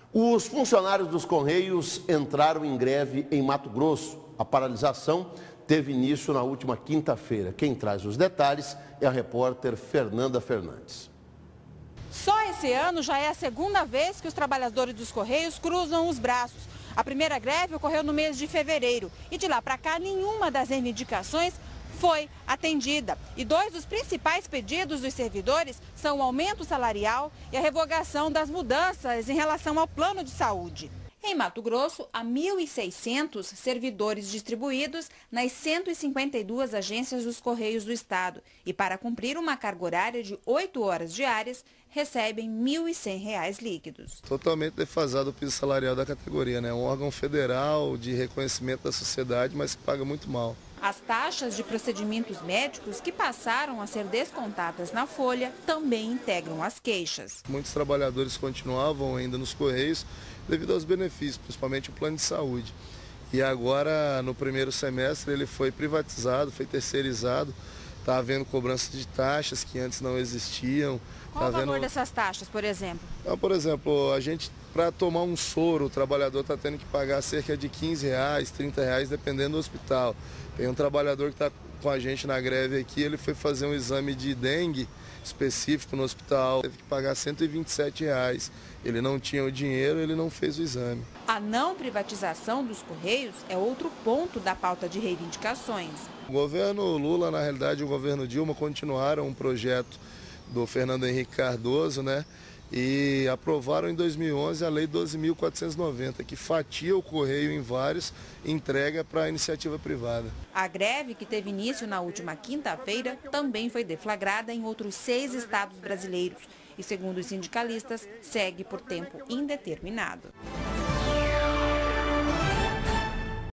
Os funcionários dos Correios entraram em greve em Mato Grosso. A paralisação teve início na última quinta-feira. Quem traz os detalhes é a repórter Fernanda Fernandes. Só esse ano já é a segunda vez que os trabalhadores dos Correios cruzam os braços. A primeira greve ocorreu no mês de fevereiro e de lá para cá nenhuma das reivindicações foi atendida. E dois dos principais pedidos dos servidores são o aumento salarial e a revogação das mudanças em relação ao plano de saúde. Em Mato Grosso, há 1.600 servidores distribuídos nas 152 agências dos Correios do Estado. E para cumprir uma carga horária de 8 horas diárias, recebem R$ 1.100 líquidos. Totalmente defasado o piso salarial da categoria, né? Um órgão federal de reconhecimento da sociedade, mas paga muito mal. As taxas de procedimentos médicos que passaram a ser descontadas na folha também integram as queixas. Muitos trabalhadores continuavam ainda nos Correios devido aos benefícios, principalmente o plano de saúde. E agora, no primeiro semestre, ele foi privatizado, foi terceirizado. Está havendo cobrança de taxas que antes não existiam. Qual o valor dessas taxas, por exemplo? Então, por exemplo, a gente, para tomar um soro, o trabalhador está tendo que pagar cerca de R$15, R$30, dependendo do hospital. Tem um trabalhador que está com a gente na greve aqui, ele foi fazer um exame de dengue específico no hospital, teve que pagar R$127. Ele não tinha o dinheiro, ele não fez o exame. A não privatização dos Correios é outro ponto da pauta de reivindicações. O governo Lula, na realidade, o governo Dilma continuaram um projeto do Fernando Henrique Cardoso, né? E aprovaram em 2011 a Lei 12.490, que fatia o Correio em vários e entrega para a iniciativa privada. A greve, que teve início na última quinta-feira, também foi deflagrada em outros 6 estados brasileiros e, segundo os sindicalistas, segue por tempo indeterminado.